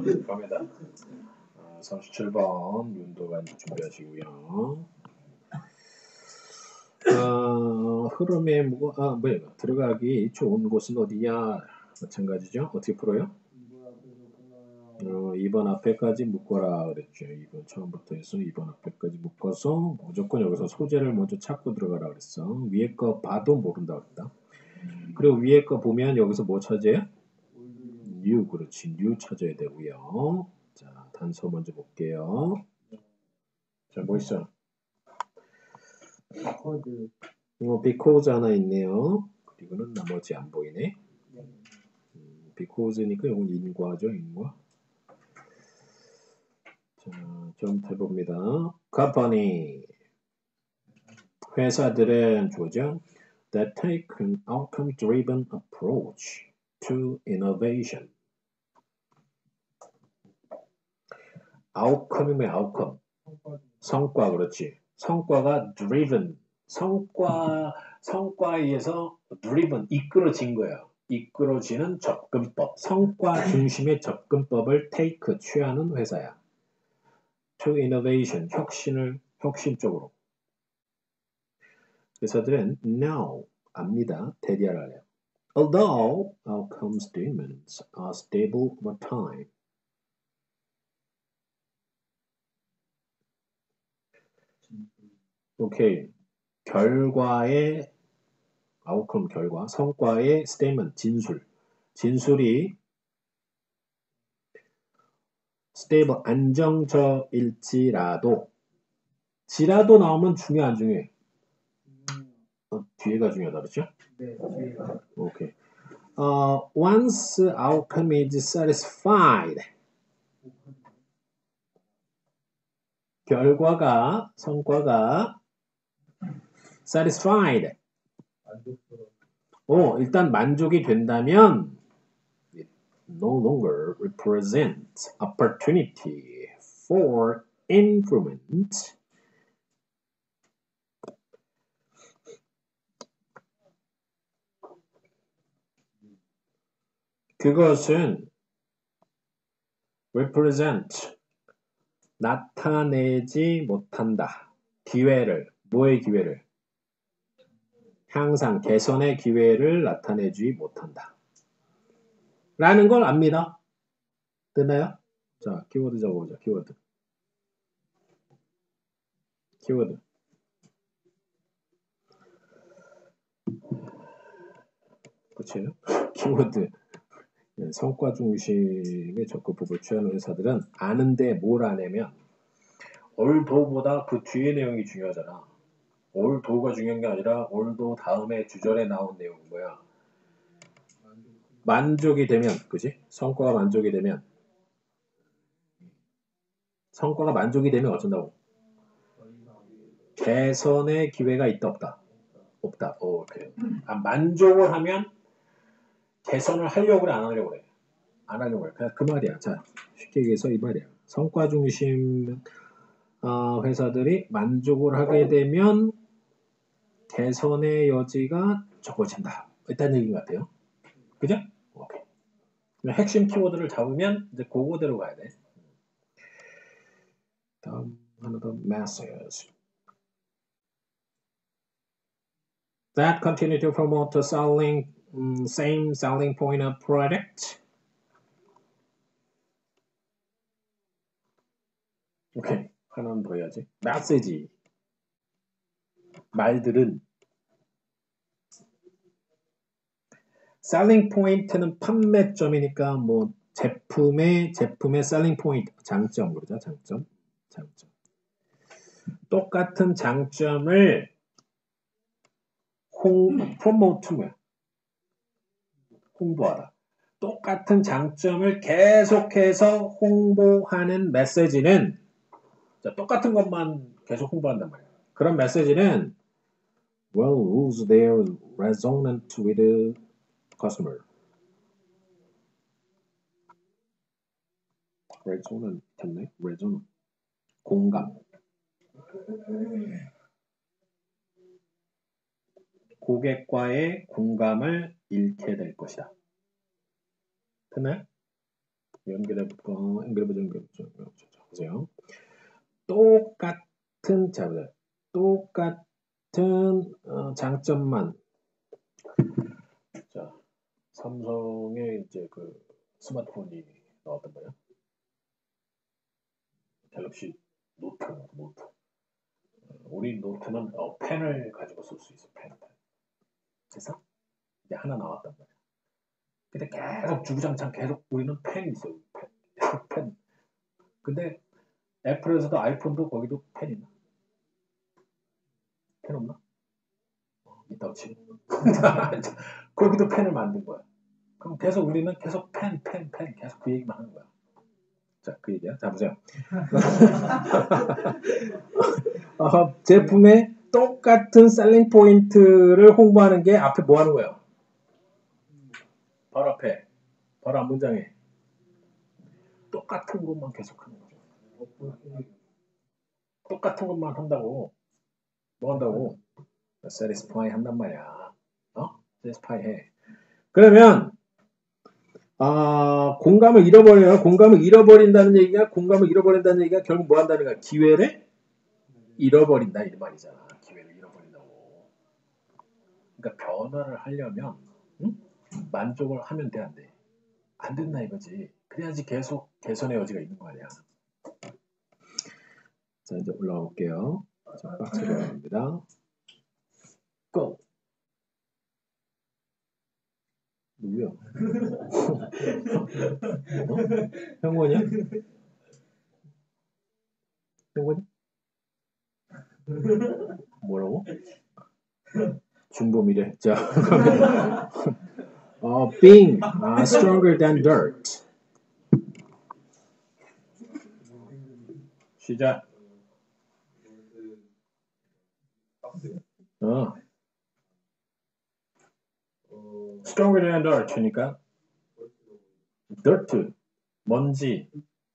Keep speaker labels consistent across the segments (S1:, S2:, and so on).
S1: 갑니다. 37번 윤도가 준비하시고요. 흐름에 들어가기 좋은 곳은 어디야? 마찬가지죠. 어떻게 풀어요? 2번 앞에까지 묶어라 그랬죠. 2번 처음부터 해서 2번 앞에까지 묶어서 무조건 여기서 소재를 먼저 찾고 들어가라 그랬어. 위에 거 봐도 모른다 그랬다. 그리고 위에 거 보면 여기서 뭐 찾아요? new, 그렇지. new 찾아야 되고요. 자, 단서 먼저 볼게요. 자, 뭐 있어? because 하나 있네요. 그리고는 나머지 안 보이네. because니까 이건 인과죠, 인과. 자, 좀 해봅니다. company. 회사들은 조정. that take an outcome-driven approach to innovation. outcome이면 outcome. 성과, 그렇지. 성과가 driven. 성과에 의해서 driven, 이끌어진 거예요. 이끌어지는 접근법. 성과 중심의 접근법을 take, 취하는 회사야. to innovation, 혁신 쪽으로. 회사들은 know, 압니다. 대리하라 해요. Although outcome statements are stable over time. 오케이. 결과의 outcome 결과, 성과의 statement, 진술이 stable, 안정적일지라도 나오면 중요 안 중요해? 뒤에가 중요하다 그렇죠?
S2: 네, 뒤에가.
S1: 오케이. Once outcome is satisfied. 성과가 satisfied. 일단 만족이 된다면 it no longer represents opportunity for improvement. 그것은 represent, 나타내지 못한다. 뭐의 기회를? 향상, 개선의 기회를 나타내지 못한다. 라는 걸 압니다. 됐나요? 자, 키워드 적어보자. 키워드. 그렇죠? 키워드. 성과 중심의 접근법을 취하는 회사들은 아는데 뭘 아냐면 올도보다 그 뒤에 내용이 중요하잖아. 올도가 중요한 게 아니라 올도 다음에 주절에 나온 내용은 뭐야? 만족이 되면, 그지? 성과가 만족이 되면 어쩐다고? 개선의 기회가 있다 없다? 없다. 그래요. 만족을 하면 개선을 하려고 그래, 안 하려고 그래? 안 하려고 그래. 그냥 그 말이야. 자, 쉽게 얘기해서 이 말이야. 성과 중심 회사들이 만족을 하게 되면 개선의 여지가 적어진다. 일단 얘기인 것 같아요. 그죠? 오케이. 핵심 키워드를 잡으면 이제 그거대로 가야 돼. 다음 하나 더 message. That continue to promote the same selling point of product. 오케이. 하나는 더 해야지. 메시지. 말들은 selling point는 판매점이니까 뭐 제품의 selling point, 장점 그러죠. 장점. 똑같은 장점을 promote면 홍보하다. 똑같은 장점을 계속해서 홍보하는 메시지는 똑같은 것만 계속 홍보한단 말이야. 그런 메시지는 will lose their resonance with the customer. resonance 됐네? resonance. 공감. 고객과의 공감을 잃게 될 것이다. 됐나요? 연결해보죠. 보세요. 똑같은 장점만. 자, 삼성의 이제 그 스마트폰이 나왔던 거예요. 갤럭시 노트. 우리 노트는 펜을 가지고 쓸 수 있어. 펜. 그래서 이제 하나 나왔단 말이야. 근데 계속 주구장창 계속 우리는 펜이 있어요. 펜. 근데 애플에서도 아이폰도 거기도 펜 있나? 펜 없나? 이따 치고. 거기도 펜을 만든 거야. 그럼 계속 우리는 계속 펜 계속 그 얘기만 하는 거야. 자, 그 얘기야. 자, 보세요. 제품의 똑같은 셀링 포인트를 홍보하는 게 앞에 뭐 하는 거예요? 바로 앞에, 바로 앞 문장에 똑같은 것만 계속 하는 거죠. 똑같은 것만 한다고. 뭐 한다고? satisfy 한단 말이야. satisfy 해. 그러면 공감을 잃어버려요. 공감을 잃어버린다는 얘기가 결국 뭐 한다는 거야? 기회를 잃어버린다 이 말이잖아. 기회를 잃어버린다고. 그러니까 변화를 하려면 만족을 하면 돼, 안 돼? 안 된다 이거지. 그래야지 계속 개선의 여지가 있는 거 아니야. 자, 이제 올라가 볼게요. 자, 박스 들어갑니다. 고! 누구야? 형원이야? 형원이? 뭐라고? 중범이래. 자, being stronger than dirt. 시작. stronger than dirt니까 dirt, 먼지,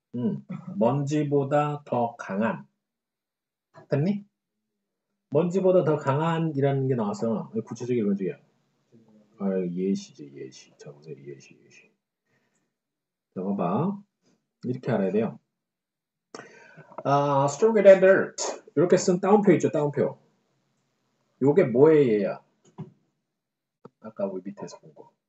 S1: 먼지보다 더 강한. 됐니? 먼지보다 더 강한이라는 게 나와서 구체적인 문제야. 예시지, 예시. 자, 보세요, 예시. 자, 봐봐. 이렇게 알아야 돼요. stronger than dirt. 이렇게 쓴 따옴표 있죠, 따옴표. 요게 뭐의 예야? 아까 우리 밑에서 본 거.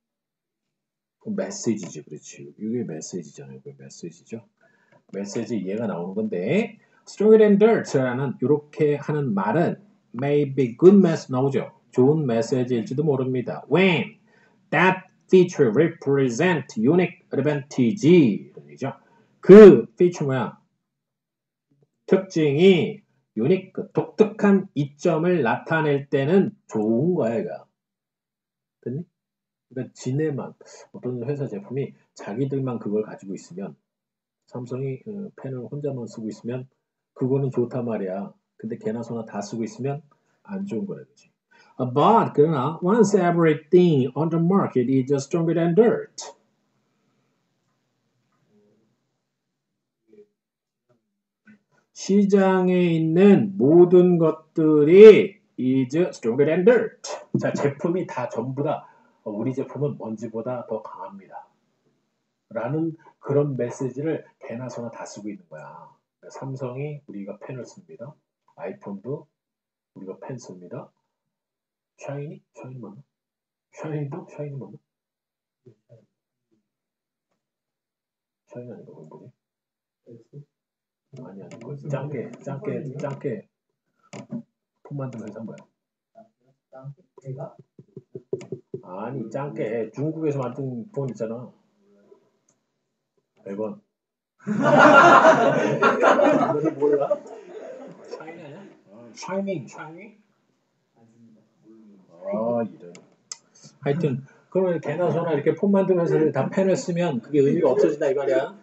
S1: 메시지지, 그렇지. 이게 메시지잖아요. 이게 메시지죠. 메시지 이해가 나오는 건데, stronger than dirt라는 이렇게 하는 말은 may be good message 나오죠. 좋은 메시지일지도 모릅니다. When that feature represent unique advantage. 그 feature 뭐야? 특징이 unique, 독특한 이점을 나타낼 때는 좋은 거야, 얘가. 됐니? 그러니까 지네만, 어떤 회사 제품이 자기들만 그걸 가지고 있으면, 삼성이 펜을 혼자만 쓰고 있으면 그거는 좋단 말이야. 근데 개나 소나 다 쓰고 있으면 안 좋은 거라 그러지. But 그러나 once everything on the market is just stronger than dirt. 시장에 있는 모든 것들이 is stronger than dirt. 자, 제품이 다 전부 다 우리 제품은 먼지보다 더 강합니다. 라는 그런 메시지를 개나 소나 다 쓰고 있는 거야. 삼성이 우리가 펜을 씁니다. 아이폰도 우리가 펜 씁니다. 샤이니 맞나? 샤이니 맞나? 샤이니 아닌가 본거지? 아니야. 짱깨 폰 만드는 회사 뭐야? 짱깨가? 아니, 짱깨 중국에서 만든 폰 있잖아. 100원. 너희 몰라? 샤이니 아니야? 샤이닝? 이런. 하여튼 그러면 개나 소나 이렇게 폰 만들면서 다 펜을 쓰면 그게 의미가 없어진다 이 말이야.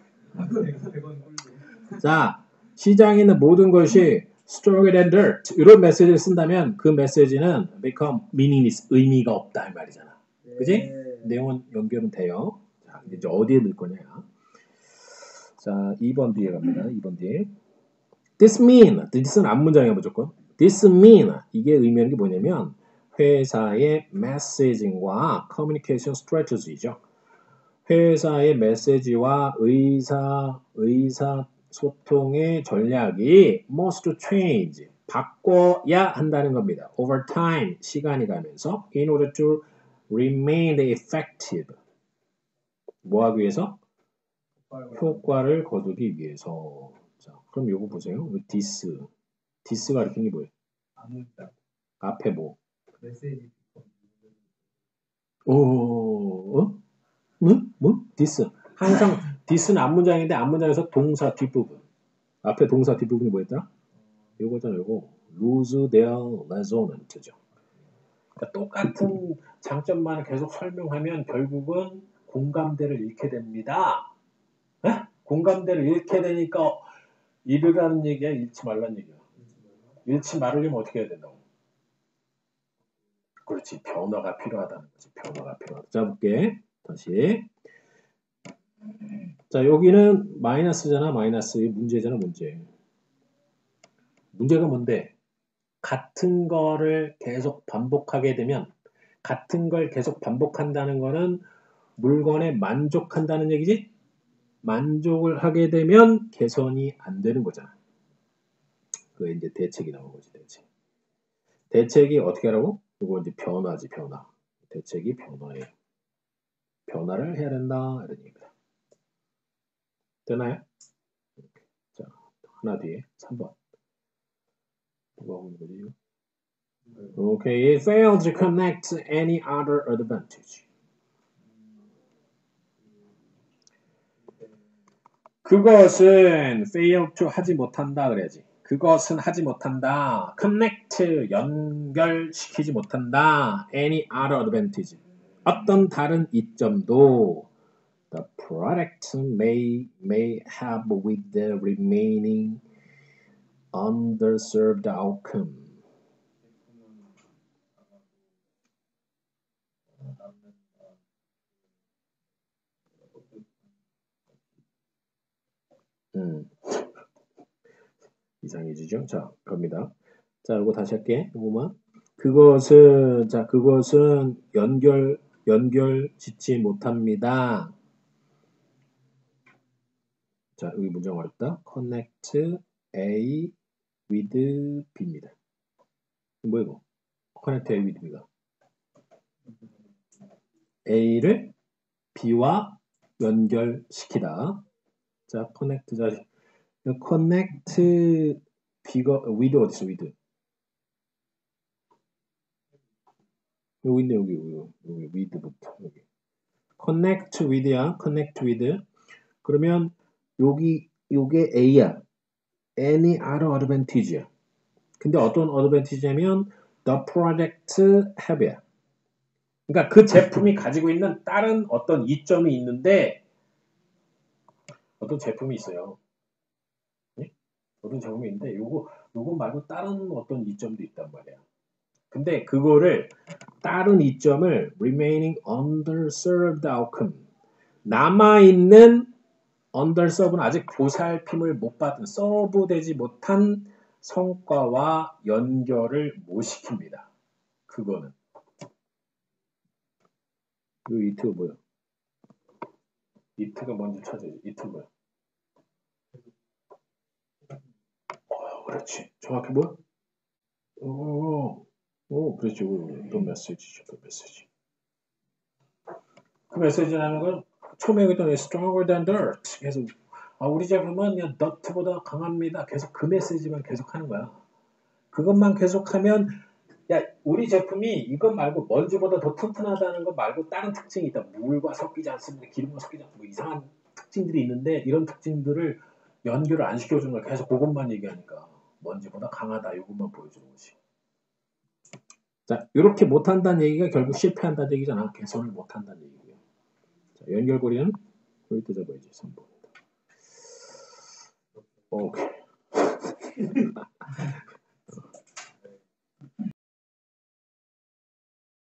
S1: 자, 시장에 있는 모든 것이 stronger than dirt 이런 메시지를 쓴다면 그 메시지는 become meaningless, 의미가 없다 이 말이잖아. 그지? 내용은 연결은 돼요. 자, 이제 어디에 넣을 거냐. 자, 2번 뒤에 갑니다. 2번 뒤에. this는 앞문장이야 무조건. this mean 이게 의미하는 게 뭐냐면 회사의 메시징과 커뮤니케이션 스트래티지죠. 회사의 메시지와 의사소통의 전략이 must change, 바꿔야 한다는 겁니다. Over time, 시간이 가면서 in order to remain effective. 뭐 하기 위해서? 효과를 거두기 위해서. 자, 그럼 요거 보세요. 디스가 가리키는 게 뭐예요? 앞에 뭐? 뭐? 디스. 항상 디스는 앞문장인데 앞문장에서 동사 뒷부분. 앞에 동사 뒷부분이 뭐였더라? 요거잖아, 요거. lose their resonant죠. 그러니까 똑같은 장점만을 계속 설명하면 결국은 공감대를 잃게 됩니다. 에? 공감대를 잃게 되니까 잃으라는 얘기야, 잃지 말라는 얘기야. 잃지 말으려면 어떻게 해야 된다고? 그렇지, 변화가 필요하다는 거지. 변화가 필요하다. 자, 볼게. 다시. 자, 여기는 마이너스잖아, 마이너스. 문제잖아, 문제. 문제가 뭔데? 같은 거를 계속 반복하게 되면, 같은 걸 계속 반복한다는 거는 물건에 만족한다는 얘기지? 만족을 하게 되면 개선이 안 되는 거잖아. 그게 이제 대책이 나온 거지, 대책. 대책이 어떻게 하라고? 이거 이제 변화지, 변화. 대책이 변화예요. 변화를 해야 된다, 이런 얘기입니다. 되나요? 자, 하나 뒤에 3번. 누가 오는 거지? Okay, it failed to connect any other advantage. 그것은 fail to 하지 못한다 그래야지. 그것은 하지 못한다. connect 연결시키지 못한다. any other advantage. 어떤 다른 이점도 the product may have with the remaining underserved outcome. 이상해지죠? 자, 갑니다. 자, 이거 다시 할게. 이거만. 그것은 연결 짓지 못합니다. 자, 여기 문장 어렵다. connect A with B입니다. 뭐야 이거? connect A with B가 A를 B와 연결시키다. 자, connect B가 with 어디 있어? with. 여기 있네, 여기 with부터 여기. connect with야. connect with. 그러면 요게 A야. any other advantage야. 근데 어떤 advantage냐면 the product have야. 그러니까 그 제품이 가지고 있는 다른 어떤 이점이 있는데 어떤 제품이 있어요. 네? 어떤 제품이 있는데 요거 말고 다른 어떤 이점도 있단 말이야. 근데 그거를 다른 이점을 remaining underserved outcome 남아있는 underserved는 아직 보살핌을 못 받은 서브되지 못한 성과와 연결을 못 시킵니다. 그거는 이 이트가 뭐야? 이트가 뭔지 찾아야지. 이트 뭐야? 그렇지. 정확히 뭐야? 그렇지. 또 메시지죠. 또 메시지. 그 메시지라는 건 처음에 했던 stronger than dirt. 그래서 우리 제품은 그냥 dirt보다 강합니다. 계속 그 메시지만 계속 하는 거야. 그것만 계속하면 야, 우리 제품이 이것 말고 먼지보다 더 튼튼하다는 것 말고 다른 특징이 있다. 물과 섞이지 않습니다. 기름과 섞이지 않습니다. 뭐 이상한 특징들이 있는데 이런 특징들을 연결을 안 시켜주는 걸 계속 그것만 얘기하니까 먼지보다 강하다. 이것만 보여주는 거지. 자, 이렇게 못한다는 얘기가 결국 실패한다는 얘기잖아. 개선을 못한다는 얘기고요. 자, 연결고리는 여기다 잡아야지. 3번. 오케이.